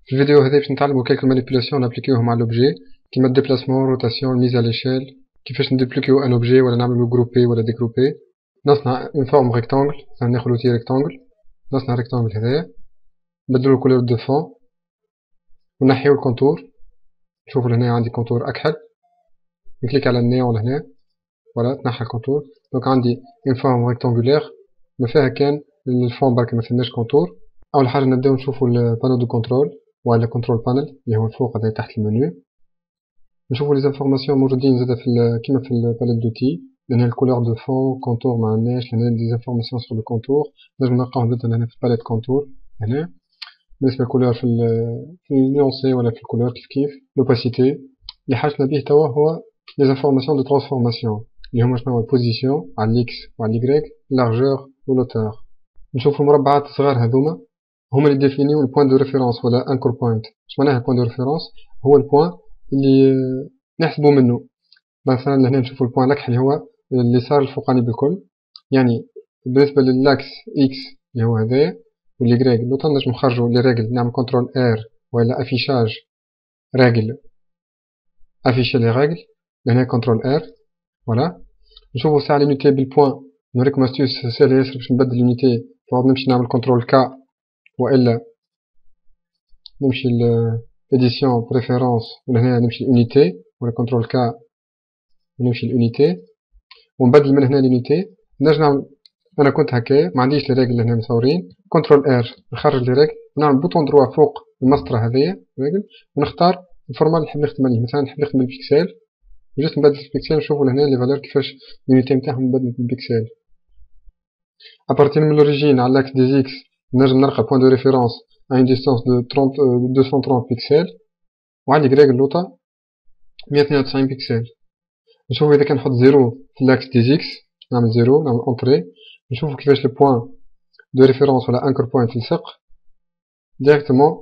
في الفيديو هذا باش نتعلمو كيلكو مانيبيولاسيون نابليكيوهم على لوبجي كيما الديبلاسمون روتاسيون ميز على ليشيل كيفاش ندوبليكيو ان اوبجي ولا نعملو جروبي ولا ديجروبي نصنع اون فورم ريكتانجل ناخد لوتي ريكتانجل نصنع ريكتانجل هذايا نبدلو الكولور دو فون ونحيو الكونتور نشوفو لهنا عندي كونتور اكحل نكليك على النيون لهنا فوالا تنحى الكونتور دونك عندي اون فورم ريكتانغولير ما فيها كان الفون برك مفيهناش كونتور. اول حاجه نبداو نشوفو البانو دو كنترول ولا كنترول بانل اللي هو الفوق هذا تحت المنيو نشوفو لي زانفورماسيون موجودين زادا كيما في الباليت دوتي هنا الكولور دو فون كونتور معندناش هنا دي زانفورماسيون سور لو كونتور نجم نلقاوهم زادا هنا في الباليت كونتور هنا بالنسبه للكولور في النيونسي ولا في الكولور كيف لوباسيتي اللي حاجتنا بيه توا هو لي زانفورماسيون دو ترانسفورماسيون اللي هما شنو البوزيسيون على الاكس وعلى اليغريك لارجور ولوتور نشوفو المربعات الصغار هذوما هما اللي ديفينيو البوين دو ريفيرونس ولا انكور بوينت اش معناها البوين دو ريفيرونس هو البوين اللي نحسبو منه مثلا لهنا نشوفو البوين الاكحل اللي هو اليسار الفوقاني بالكل يعني بالنسبه للاكس اكس اللي هو هذايا واليغريك لوطا نجم نخرجو لي ريغل نعمل كنترول ار ولا افيشاج ريغل افيشي لي ريغل لهنا كنترول ار فوالا نشوفو ساعة لونيتي بالبوين نوريكم استيوس سهلة ياسر باش نبدل لونيتي فوق نمشي نعمل كنترول كا والا نمشي لإديسيون بريفيرونس ولهنا نمشي لونيتي ولا كنترول كا ونمشي لونيتي ونبدل من هنا لونيتي نجم نعمل انا كنت هكايا معنديش لي ريغل لهنا مصورين كنترول ار نخرج لي ريغل ونعمل بوطون دروا فوق المسطرة هذيا ريغل ونختار الفورمات اللي نحب نخدم عليه مثلا نحب نخدم البيكسل جست نبدل البيكسل نشوفو لهنا لي فالور كيفاش لونيتي نتاعهم نبدل بالبيكسل ابارتير من لوريجين على لاكس دي اكس نجم نلقى بوين دو ريفيرونس à une distance de 230 بيكسل وعندي غريغ اللوطة 192 بيكسل نشوفو إذا كان نحط زيرو في اللاكس دي اكس نعمل زيرو نعمل اونتري نشوفو كيفاش البوين دو ريفيرونس ولا انكر بوين تلصق ديريكتومون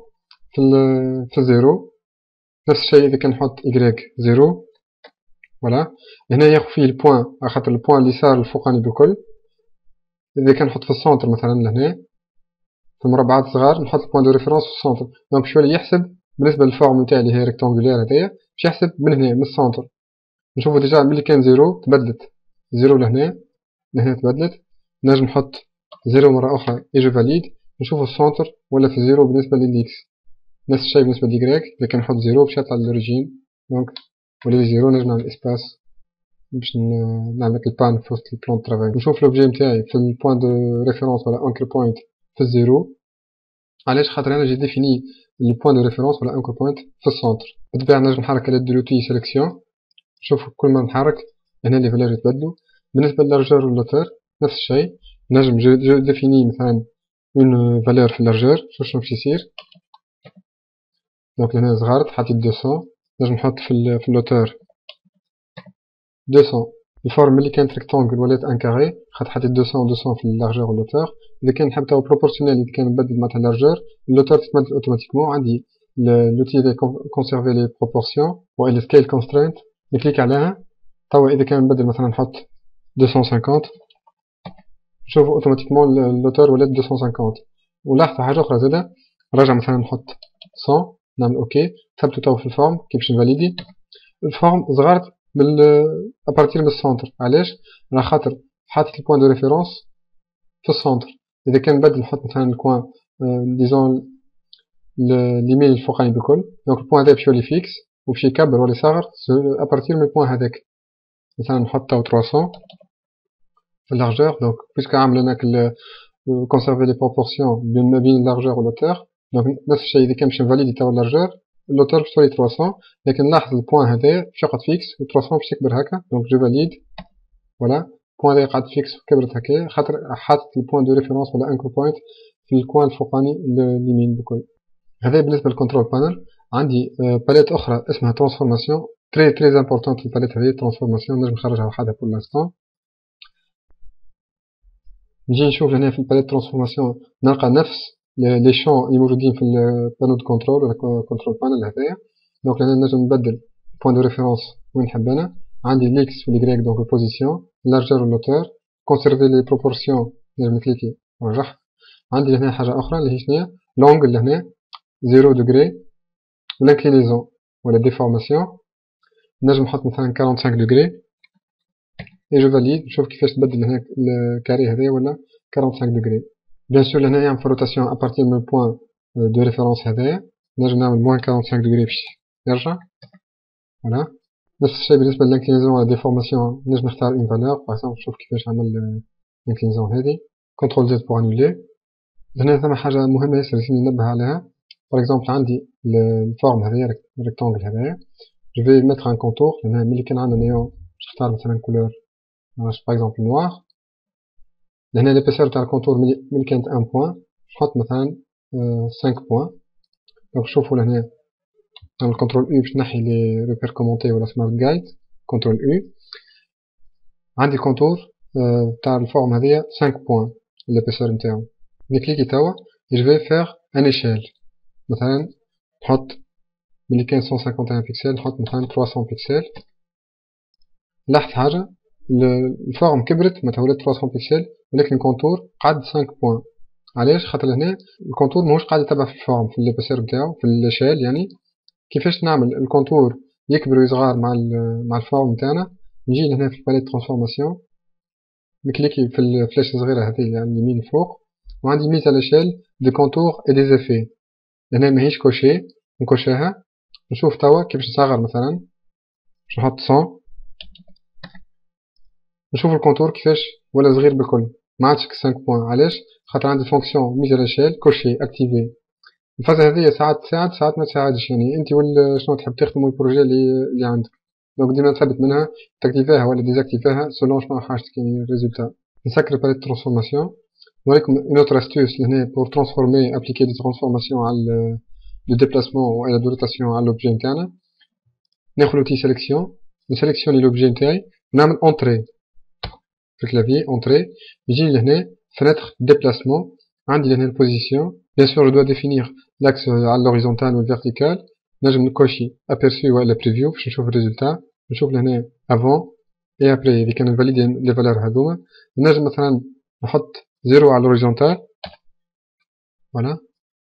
في زيرو نفس الشيء إذا كان نحط إكغيك زيرو فوالا هنا ياخد فيه البوين على خاطر البوين اليسار الفوقاني بكل إذا كان نحط في السونتر مثلا لهنا في المربعات الصغار نحط البوين دو ريفيرونس في السونتر دونك شوية يحسب بالنسبة للفورم نتاعي اللي هي ريكتانغولير هذايا باش يحسب من هنا من السونتر نشوفو ديجا ملي كان زيرو تبدلت زيرو لهنا تبدلت نجم نحط زيرو مرة أخرى يجي فاليد نشوفو السونتر ولا في زيرو بالنسبة للإكس نفس الشيء بالنسبة للإكغيك إذا كان نحط زيرو باش يطلع للأوريجين دونك ولا زيرو نجم نعمل إسباس باش نعمل البان في وسط البلان ترافاي نشوف لوبجي نتاعي في البوين دو ريفيرونس ولا انكر بوينت في الزيرو علاش خاطر انا جي ديفيني البوين دو ريفيرونس ولا انكر بوينت في السونتر بالطبيعه نجم نحرك على دو لوتي سيليكسيون شوف كل ما نحرك هنا لي فالور يتبدلوا بالنسبه للارجور واللوتور نفس الشيء نجم جو ديفيني مثلا اون فالور في الارجور شنو باش يصير دونك هنا صغرت حطيت 200 نجم نحط في اللوتور 200 الفورم اللي كانت ريكتانجل ولات ان كاري خاطر حطيت 200 في اللارجور واللوتور اذا كان نحب تاو بروبورسيونيل اذا كان نبدل معناتها اللارجور اللوتور تتبدل اوتوماتيكمون عندي لوتي اللي كونسيرفي لي بروبورسيون والا سكيل كونسترينت نكليك عليها توا اذا كان نبدل مثلا نحط 250 نشوفو اوتوماتيكمون اللوتور ولات 250 ولاحظوا حاجه اخرى زاده نرجع مثلا نحط 100 نعمل اوكي ثبتو تاو في الفورم كيفاش نفاليدي الفورم صغرت ابارتير من السونتر علاش على خاطر حاطط البوين دو ريفيرونس في السونتر اذا كان نبدل نحط مثلا الكوان ديزون اليمين الفوقاني بكل دونك البوين هذا باش يولي فيكس وباش يكبر ولا يصغر ابارتير من البوين هذاك مثلا نحط 300 في اللارجور دونك بويسك عامل هناك كونسيرفي لي بروبورسيون ما بين اللارجور واللوتور دونك نفس الشيء اذا كان باش نفاليدي تاع اللارجور اللوتور باش تولي 300 لكن نلاحظ البوين هذايا باش يقعد فيكس و 300 باش يكبر هكا دونك جو فاليد فوالا البوين هذايا قعد فيكس وكبرت هكايا خاطر حاطط البوين دو ريفيرونس ولا انكر بوينت في الكوان الفوقاني اليمين بكل هذا بالنسبه للكنترول بانل عندي باليت اخرى اسمها ترانسفورماسيون تري امبورطونت الباليت هذه ترانسفورماسيون نجم نخرجها وحدها بور لانستون نجي نشوف هنا في الباليت ترانسفورماسيون نلقى نفس لي شون اللي موجودين في البانو دو كنترول ولا كنترول بانل هذايا دونك هنا نجم نبدل بوين دو ريفيرونس وين نحب انا عندي ليكس واليغريك دونك البوزيسيون لارجور واللوتور كونسيرفي لي بروبورسيون نجم نكليكي ونرجع عندي هنا حاجه اخرى اللي هي شنو لونغ اللي هنا 0 degré l'inclinaison ou la déformation نجم نحط مثلا 45 degré et je valide نشوف كيفاش تبدل هنا الكاري هذايا ولا 45 degrي. بيان سور لهنا يعمل في روتاسيون ابارتير من البوان دو ريفيرونس هذايا نجم نعمل موان 45 degrي باش يرجع. فوالا نفس الشيء بالنسبة للانكلينيزون ولا ديفورماسيون نجم نختار اون فالور باغ اكزومبل نشوف كيفاش نعمل الانكلينيزون هذه كونترول زد بور انولي. هنا ثما حاجة مهمة ياسر لازم ننبه عليها. باغ اكزومبل عندي الفورم هذايا الريكتونغل هذايا جو في ميتر ان كونتور لهنا ملي كان عندنا نيون باش نختار مثلا كولور باغ اكزومبل نوار. لهنا ليبيسور تاع الكونتور ملي كانت ان بوان نحط مثلا 5 بوان. دونك شوفوا لهنا نعمل كنترول او باش نحي لي روبير كومونتي ولا سمارت جايد كنترول او. عندي الكونتور تاع الفورم هذيا 5 بوان ليبيسور نتاعو نكليكي توا جو في فيغ ان ايشيل مثلا نحط ملي كان 151 بيكسل نحط مثلا 300 بيكسل. لاحظ حاجة الفورم كبرت معناتها ولات 300 بيكسل ولكن الكونتور قعد 5 بوان. علاش؟ خاطر هنا الكونتور ماهوش قاعد يتبع في الفورم في ليبيسور نتاعو في الشال. يعني كيفاش نعمل الكونتور يكبر ويصغر مع الفورم نتاعنا؟ نجي لهنا في الباليت ترانسفورماسيون نكليكي في الفلاش الصغيرة هذه اللي عندي يمين فوق وعندي ميز على ليشيل دي كونتور اي دي زيفي. لهنا ماهيش كوشي نكوشيها نشوف توا كيفاش نصغر مثلا باش نحط 100 نشوف الكونتور كيفاش ولا صغير بالكل ما عادش 5 بوان. علاش؟ خاطر عندي فونكسيون ميز على ليشيل كوشي اكتيفي. الفازة هذه ساعات تساعد ساعات ما تساعدش يعني انت شنو تحب تخدموا البروجي اللي عندك. دونك ديما نثبت منها تاكتيفيها ولا ديزاكتيفيها سولون شنو حاجتك يعني الريزولتا. نسكر باليت ترانسفورماسيون نوريكم اون اوتر استوس لهنا بور ترانسفورمي ابليكي دي ترانسفورماسيون على لو ديبلاسمون و دو روتاسيون على لوبجي نتاعنا. ناخذ لوتي سيليكسيون نسيليكسيوني لوبجي نتاعي ونعمل اونتري في الكلافي اونتري يجي لهنا فenêtre déplacement عندي لهنا البوزيسيون. Bien sûr je dois définir l'axe على l'horizontal ou vertical. نجم نكوشي aperçu ولا preview باش نشوف الريزولتا. نشوف لهنا avant et après إذا كان نفاليدي لي فالور هذوما. نجم مثلا نحط 0 على l'horizontal فوالا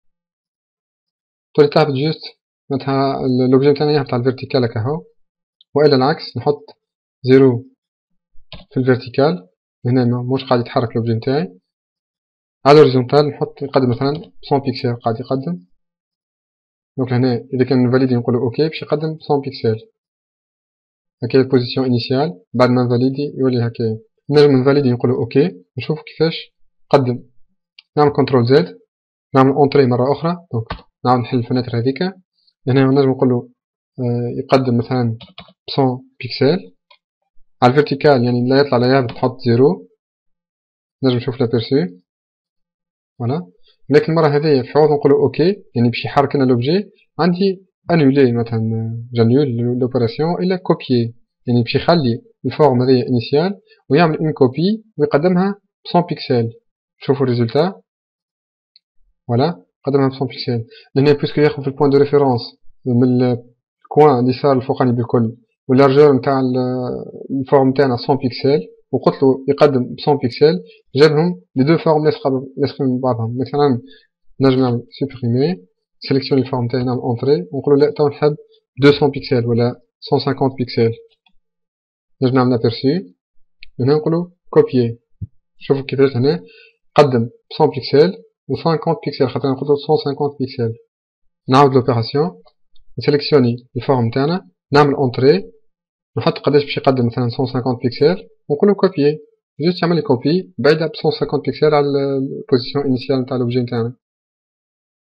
تولي تهبط جوست معناتها لوبجي نتاعنا يهبط على الفيرتيكال هكا هو. والا العكس نحط 0 في الفيرتيكال هنا موش قاعد يتحرك لوبجي نتاعي. على الهوريزونتال نحط يقدم مثلا 100 بيكسل قاعد يقدم. دونك هنا اذا كان فاليدي نقولو اوكي باش يقدم 100 بيكسل. هكايا البوزيسيون انيسيال بعد ما نفاليدي يولي هكايا. نجم نفاليدي نقولو اوكي نشوف كيفاش قدم. نعمل كنترول زد نعمل اونتري مرة اخرى. دونك نعاود نحل الفناتر هذيك. هنا نجم نقولو يقدم مثلا 100 بيكسل. على الفيرتيكال يعني لا يطلع لا يهبط نحط 0. نجم نشوف لابيرسو فوالا. لكن المرة هذيا في عوض نقولو اوكي يعني باش يحرك لنا لوبجي عندي انولي مثلا جانيول لوبيراسيون الا كوبيي يعني باش يخلي الفورم هذيا انيسيال ويعمل اون كوبي ويقدمها 100 بيكسل. شوفوا الريزولتا فوالا قدمها 100 بيكسل. لهنا بويسكو ياخذ في البوان دو ريفيرونس من الكوان اليسار الفوقاني بالكل واللارجور نتاع الفورم نتاعنا 100 بيكسل وقلتلو يقدم 100 بيكسل جابهم لي دو فورم لاصقين من بعضهم. مثلا نجم نعمل سوبريمي سيليكسيوني الفورم نتاعي نعمل اونتري ونقولو لا تو نحب 200 بيكسل ولا 150 بيكسل. نجم نعمل ابيرسو هنا نقولو كوبيي. شوفوا كيفاش هنا قدم 100 بيكسل و 50 بيكسل خاطر نقولو 150 بيكسل. نعاود لوبيراسيون نسيليكسيوني الفورم نتاعنا نعمل اونتري نحط قداش باش يقدم مثلا 150 بيكسل ونقولو كوبيي. جوست يعمل لي كوبي بعيدة ب 150 بيكسل على البوزيسيون انيسيال نتاع لوبجي نتاعنا.